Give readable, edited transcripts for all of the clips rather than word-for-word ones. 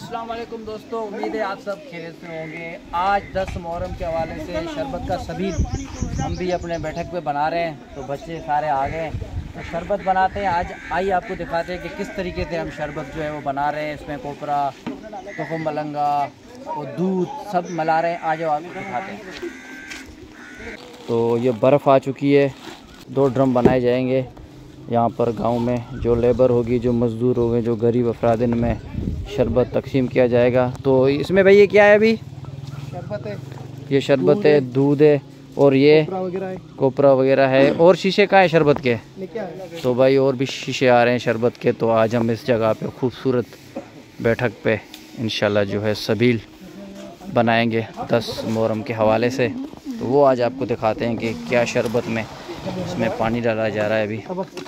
अस्सलाम वालेकुम दोस्तों, उम्मीद है आप सब खैरियत से होंगे। आज 10 मुहर्रम के हवाले से शरबत का सबील हम भी अपने बैठक पे बना रहे हैं, तो बच्चे सारे आ गए तो शरबत बनाते हैं। आज आइए आपको दिखाते हैं कि किस तरीके से हम शरबत जो है वो बना रहे हैं। इसमें कोपरा, तुखम मलंगा और दूध सब मिला रहे हैं। आज आपको दिखाते हैं। तो ये बर्फ़ आ चुकी है, 2 ड्रम बनाए जाएंगे यहाँ पर गांव में। जो लेबर होगी, जो मज़दूर होंगे, जो गरीब अफराद, इनमें शरबत तकसीम किया जाएगा। तो इसमें भाई ये क्या है? अभी शरबत है, ये शरबत है, दूध है और ये कोपरा वगैरह है। और शीशे कहाँ है शरबत के? तो भाई और भी शीशे आ रहे हैं शरबत के। तो आज हम इस जगह पे खूबसूरत बैठक पे इंशाल्लाह जो है सबील बनाएंगे 10 मुहर्रम के हवाले से। तो वो आज आपको दिखाते हैं कि क्या शरबत में इसमें पानी डाला जा रहा है अभी।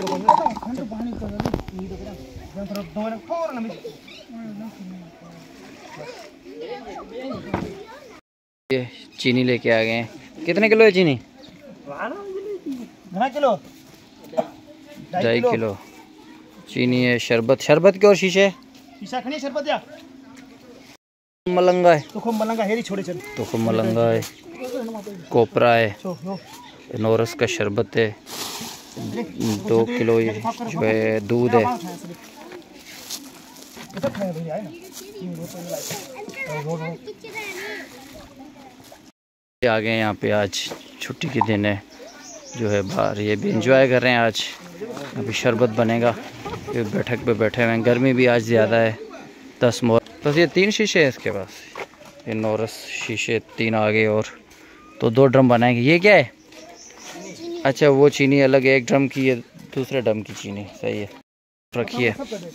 ये चीनी लेके आ गए हैं। कितने किलो है चीनी? 2.5 किलो चीनी है। शरबत के और शीशे मलंगा है, तुखम मलंगा है, कोपरा है, नोरस का शरबत है, 2 किलो ये जो है दूध है। आ गए यहाँ पे, आज छुट्टी के दिन है जो है बाहर, ये भी एंजॉय कर रहे हैं। आज अभी शरबत बनेगा, ये बैठक पे बैठे हुए हैं। गर्मी भी आज ज़्यादा है। 10 मुहर्रम बस ये 3 शीशे हैं इसके पास। ये नोरस शीशे 3 आ गए और तो 2 ड्रम बनाएंगे। ये क्या है? अच्छा, वो चीनी अलग है 1 ड्रम की, ये दूसरे ड्रम की चीनी। सही है, रखिए।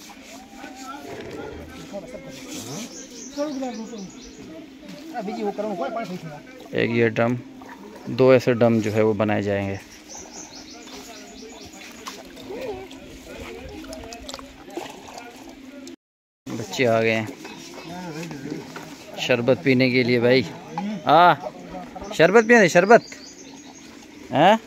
एक ये ड्रम, 2 ऐसे ड्रम जो है वो बनाए जाएंगे। बच्चे आ गए हैं शरबत पीने के लिए भाई। शरबत पीने, शरबत हैं,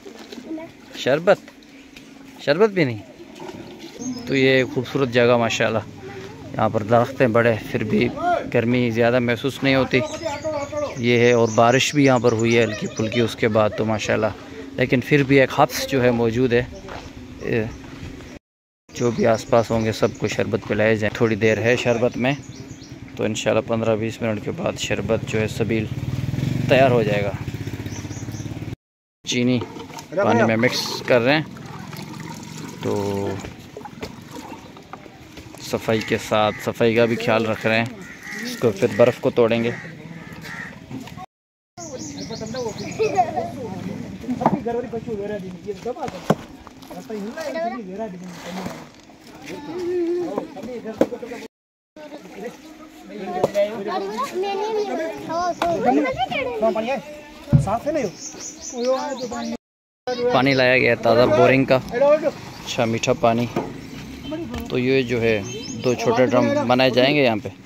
शरबत पीनी। तो ये खूबसूरत जगह माशाल्लाह, यहाँ पर दरख्त हैं बड़े, फिर भी गर्मी ज़्यादा महसूस नहीं होती। ये है, और बारिश भी यहाँ पर हुई है हल्की फुल्की उसके बाद, तो माशाल्लाह। लेकिन फिर भी एक हब्स जो है मौजूद है। जो भी आसपास होंगे सबको शरबत पिलाए जाए। थोड़ी देर है शरबत में, तो इंशाल्लाह 15-20 मिनट के बाद शरबत जो है सबील तैयार हो जाएगा। चीनी पानी में मिक्स कर रहे हैं, तो सफाई के साथ सफाई का भी ख्याल रख रहे हैं। इसको फिर बर्फ़ को तोड़ेंगे। पानी लाया गया ताज़ा बोरिंग का, अच्छा मीठा पानी। तो ये जो है 2 छोटे ड्रम बनाए जाएंगे यहाँ पे।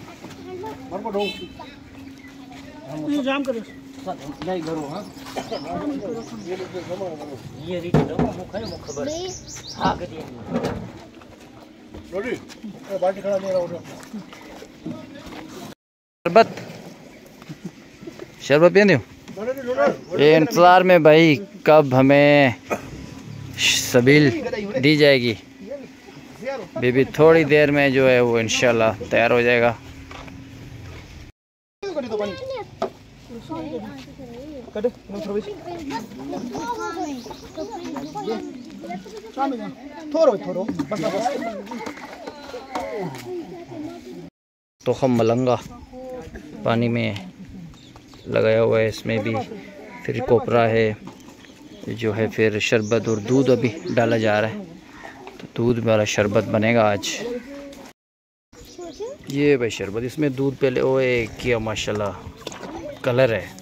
शरबत पिए दो। ये इंतज़ार में भाई कब हमें सबील दी जाएगी। बेबी थोड़ी देर में जो है वो इंशाल्लाह तैयार हो जाएगा। तुखम मलंगा पानी में लगाया हुआ है, इसमें भी फिर कोपरा है जो है, फिर शरबत और दूध अभी डाला जा रहा है। तो दूध वाला शरबत बनेगा आज। ये भाई शरबत, इसमें दूध पहले ओए किया माशाल्लाह, कलर है।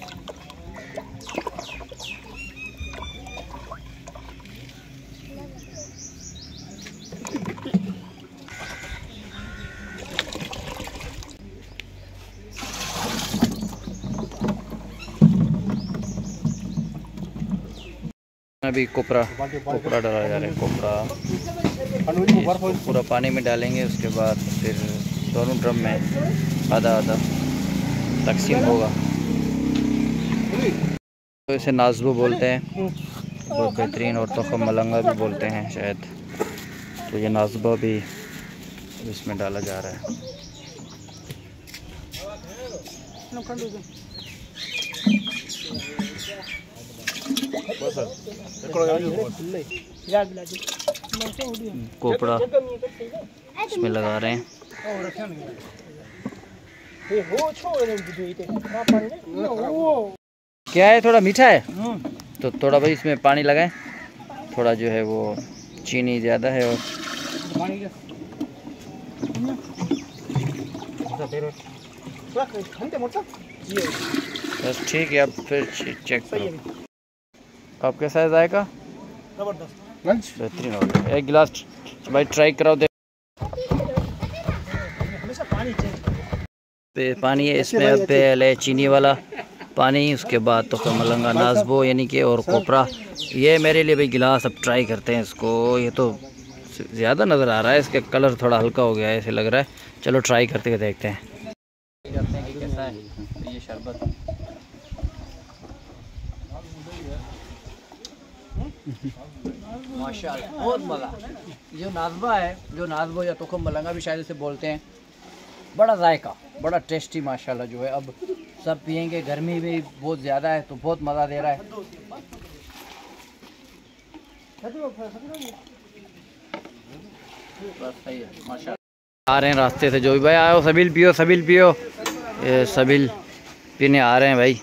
अभी कोपरा डाला जा रहा है। कोपरा पूरा पानी में डालेंगे, उसके बाद फिर दोनों ड्रम में आधा आधा तकसीम होगा। तो इसे नाज़बो बोलते हैं, बहुत बेहतरीन, और तोखम मलंगा भी बोलते हैं शायद। तो ये नाज़बा भी इसमें डाला जा रहा है। कोपड़ा इसमें लगा रहे हैं। क्या है, थोड़ा मीठा है तो थोड़ा भाई इसमें पानी लगाएं। थोड़ा जो है वो चीनी ज़्यादा है और बस ठीक है। अब फिर चेक करो आप कैसा है जायका। बेहतरीन हो गया। एक गिलास भाई ट्राई कराओ दे। पानी है इसमें, अब पहले चीनी वाला पानी, उसके बाद तो फिर मलंगा नाज़बो यानी कि और कोपरा। ये मेरे लिए भाई गिलास। अब ट्राई करते हैं इसको। ये तो ज़्यादा नज़र आ रहा है, इसका कलर थोड़ा हल्का हो गया है ऐसे लग रहा है। चलो ट्राई करते हुए देखते हैं कि कैसा है ये शरबत। माशाअल्लाह बहुत मज़ा। जो नाज़बा है, जो नाज़बो या तोखम मलंगा भी शायद इसे बोलते हैं, बड़ा जायका, बड़ा टेस्टी माशाल्लाह जो है। अब सब पियेंगे, गर्मी भी बहुत ज़्यादा है तो बहुत मज़ा दे रहा है। बस सही है माशाल्लाह। आ रहे हैं रास्ते से जो भी भाई आओ, सबील पियो, सबील पियो। ये सबील पीने आ रहे हैं भाई।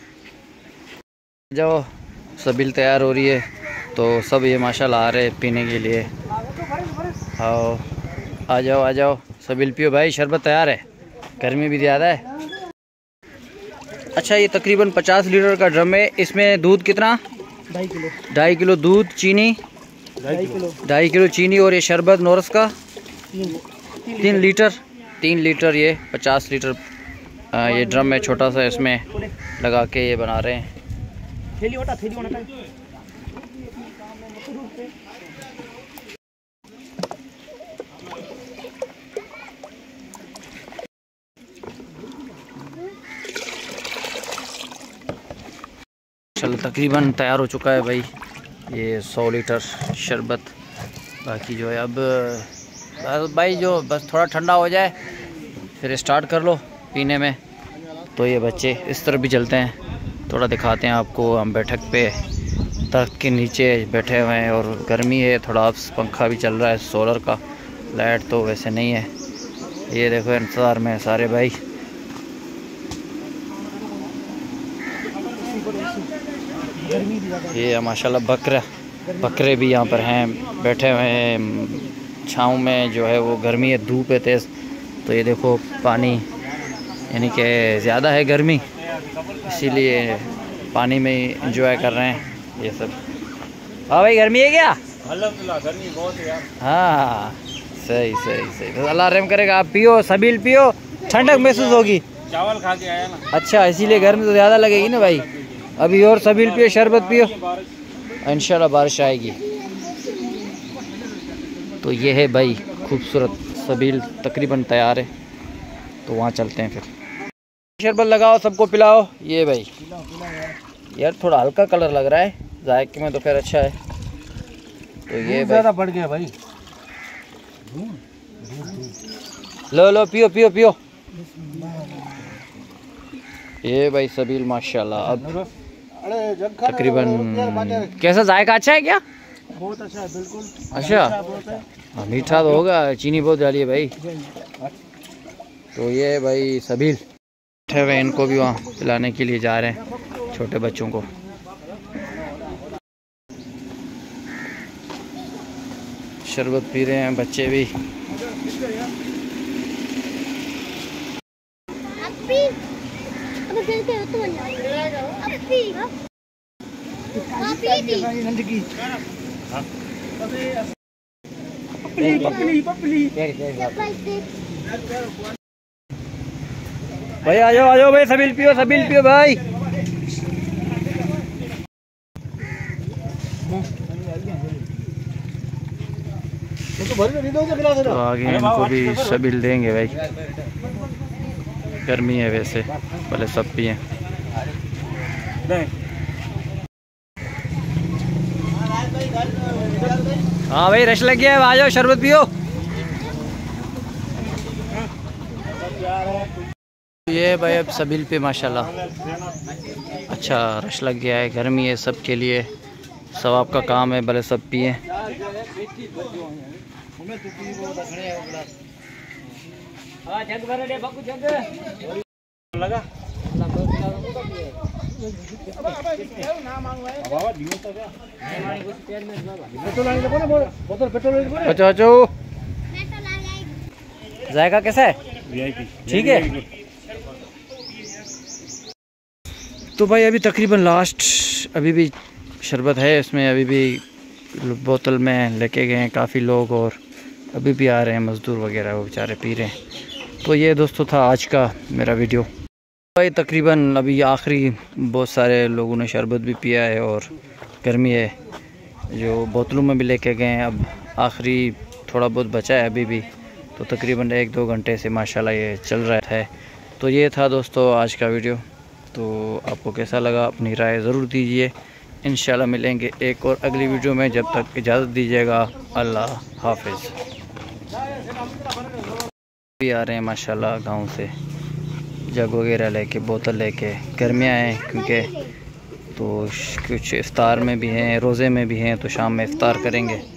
जाओ, सबील तैयार हो रही है तो सब ये माशाल्लाह आ रहे हैं पीने के लिए। आओ, आ जाओ आ जाओ, सबील पियो भाई, शरबत तैयार है। गर्मी भी ज़्यादा है। अच्छा, ये तकरीबन 50 लीटर का ड्रम है। इसमें दूध कितना? 2.5 किलो। 2.5 किलो दूध, चीनी 2.5 किलो चीनी, और ये शरबत नोरस का 3 लीटर। 3 लीटर ये 50 लीटर ये ड्रम है छोटा सा, इसमें लगा के ये बना रहे हैं। चलो तकरीबन तैयार हो चुका है भाई ये 100 लीटर शरबत। बाकी जो है अब भाई जो बस थोड़ा ठंडा हो जाए फिर स्टार्ट कर लो पीने में। तो ये बच्चे इस तरफ भी चलते हैं, थोड़ा दिखाते हैं आपको। हम बैठक पे दरख्त के नीचे बैठे हुए हैं और गर्मी है थोड़ा, अब पंखा भी चल रहा है सोलर का, लाइट तो वैसे नहीं है। ये देखो इंतज़ार में सारे भाई। ये माशाल्लाह बकरे भी यहाँ पर हैं, बैठे हुए हैं छाँव में। जो है वो गर्मी है, धूप है तेज़, तो ये देखो पानी यानी कि ज़्यादा है गर्मी, इसीलिए पानी में ही इंजॉय कर रहे हैं ये सब। हाँ भाई, गर्मी है क्या? अल्हम्दुलिल्लाह गर्मी बहुत है यार। हाँ सही सही सही, तो अल्लाह रहम करेगा। आप पियो, सबील पियो, ठंडक महसूस होगी। चावल खा के आया ना, अच्छा इसीलिए गर्मी तो ज़्यादा लगेगी ना भाई। अभी और सबील पियो, शरबत पियो, इंशाल्लाह बारिश आएगी। तो ये है भाई खूबसूरत सबील, तकरीबन तैयार है, तो वहाँ चलते हैं फिर। शरबत लगाओ, सबको पिलाओ। ये भाई यार थोड़ा हल्का कलर लग रहा है, जायके में तो खैर अच्छा है। तो ये ज़्यादा बढ़ गया भाई। लो लो पियो पियो पियो। ये भाई सबील माशाल्लाह। अब तकरीबन कैसा जायका, अच्छा है क्या? बहुत अच्छा है, बिल्कुल अच्छा। मीठा तो होगा, चीनी बहुत डाली है भाई। तो ये भाई सबील बैठे हुए, इनको भी वहाँ पिलाने के लिए जा रहे हैं छोटे बच्चों को। शरबत पी रहे हैं बच्चे भी। भाई आ जाओ भाई, सबील पियो, सबील पियो भाई। तो आगे इनको भी सबील देंगे भाई, गर्मी है वैसे, पहले सब पिए। हाँ भाई रश लग गया है, आ जाओ शरबत पियो। ये भाई अब सबील पे माशाल्लाह अच्छा रश लग गया है, गर्मी है, सबके लिए सवाब का काम है, भले सब पिए। जायका कैसा है? ठीक है। तो भाई अभी तकरीबन लास्ट, अभी भी शरबत है इसमें, अभी भी बोतल में लेके गए हैं काफ़ी लोग, और अभी भी आ रहे हैं मज़दूर वगैरह, वो बेचारे पी रहे हैं। तो ये दोस्तों था आज का मेरा वीडियो। भाई तकरीबन अभी आखिरी बहुत सारे लोगों ने शरबत भी पिया है, और गर्मी है जो बोतलों में भी लेके गए हैं, अब आखिरी थोड़ा बहुत बचा है अभी भी। तो तकरीबन 1-2 घंटे से माशाल्लाह ये चल रहा है। तो ये था दोस्तों आज का वीडियो। तो आपको कैसा लगा अपनी राय ज़रूर दीजिए। इंशाल्लाह मिलेंगे एक और अगली वीडियो में, जब तक इजाज़त दीजिएगा। अल्लाह हाफिज़। भी आ रहे हैं माशाल्लाह गांव से, जग वगैरह लेके, बोतल लेके, गर्मियाँ हैं क्योंकि, तो कुछ इफ्तार में भी हैं, रोज़े में भी हैं, तो शाम में इफ्तार करेंगे।